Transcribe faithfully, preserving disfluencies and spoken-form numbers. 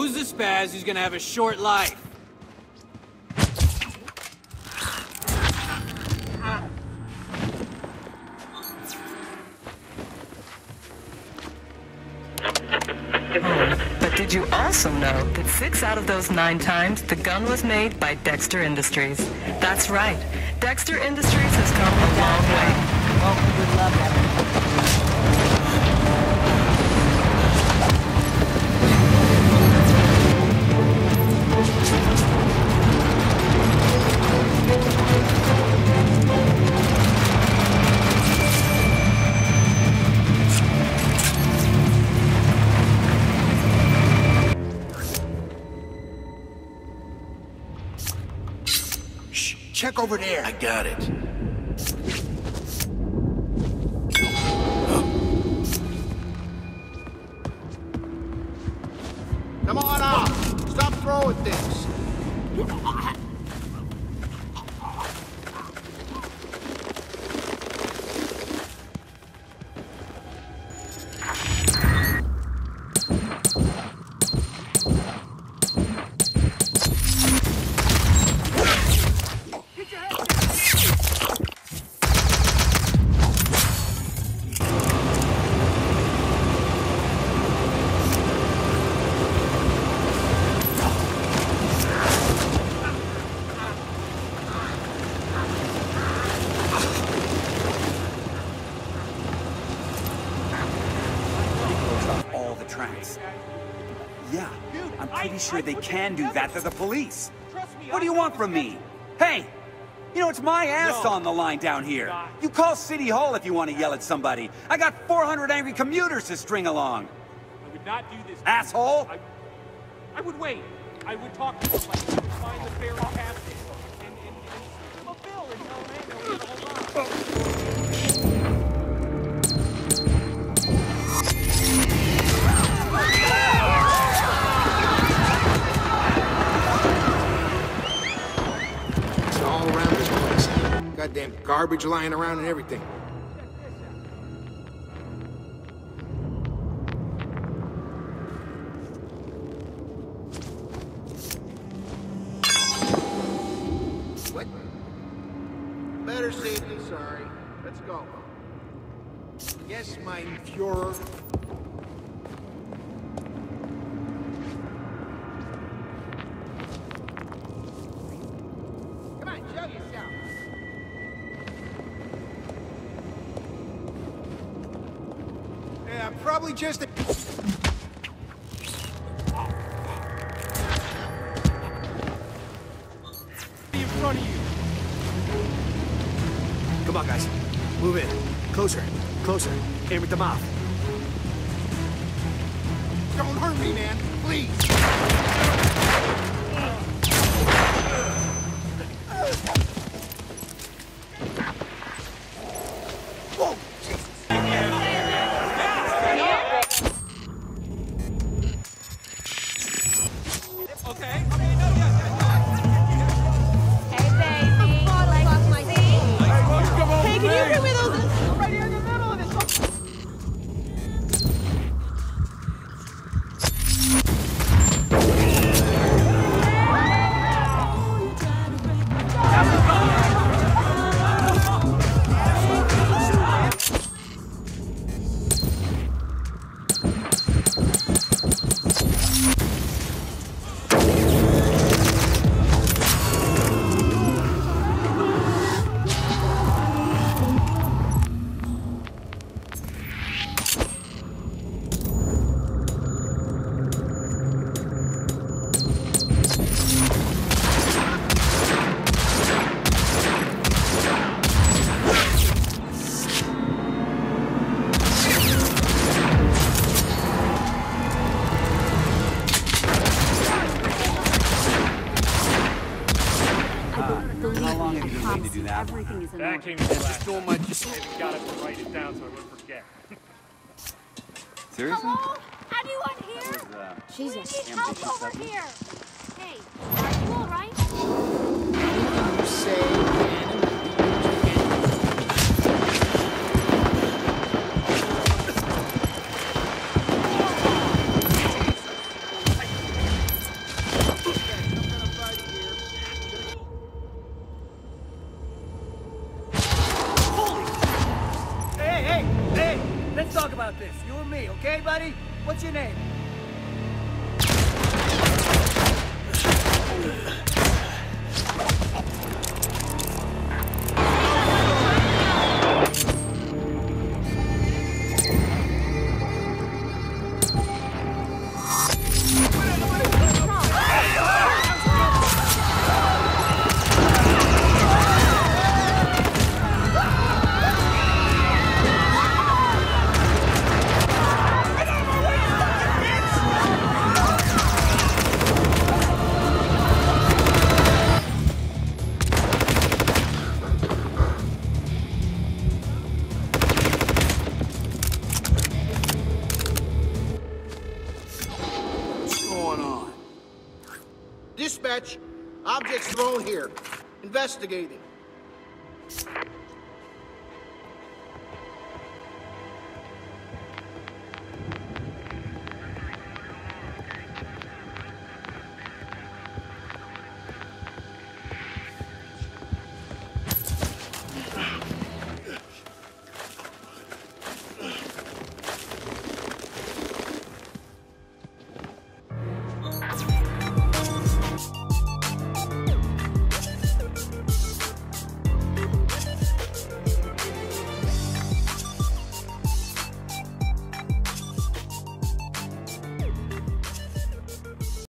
who's the spaz who's gonna have a short life? But did you also know that six out of those nine times the gun was made by Dexter Industries? That's right. Dexter Industries has come a long way. Well, we would love that. Check over there. I got it. Come on out. Stop throwing things. Yeah, I'm pretty sure they can do that. They're the police. What do you want from me? Hey, you know, it's my ass on the line down here. You call City Hall if you want to yell at somebody. I got four hundred angry commuters to string along. I would not do this. Asshole! I, I would wait. I would talk to them like I would find the fare captain and, and, and give them a bill and tell them, hey, no, hold on. All around this place. Goddamn garbage lying around and everything. What? Better safe than sorry. Let's go. Yes, mein Führer. Probably just a... In front of you. Come on, guys. Move in. Closer. Closer. Aim at the mouth. Don't hurt me, man. Please. Whoa, Jesus. Okay. Hey, baby. Like my seat. Hey, can you bring me those? Right here in the middle of this. Everything is in order. That came to last. So much. I got it to write it down so I wouldn't forget. Seriously? Hello? Anyone here? Was, uh, Jesus. We need help over here. Hey, are you all right? You say... grenade. Dispatch, objects thrown here. Investigating.